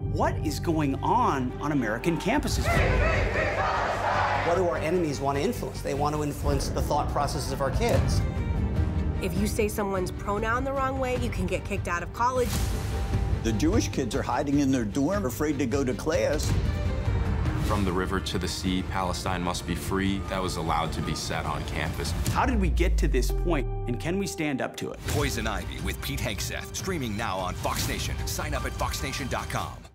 What is going on American campuses? What do our enemies want to influence? They want to influence the thought processes of our kids. If you say someone's pronoun the wrong way, you can get kicked out of college. The Jewish kids are hiding in their dorm, afraid to go to class. From the river to the sea, Palestine must be free. That was allowed to be said on campus. How did we get to this point, and can we stand up to it? Poison Ivy with Pete Hegseth, streaming now on Fox Nation. Sign up at foxnation.com.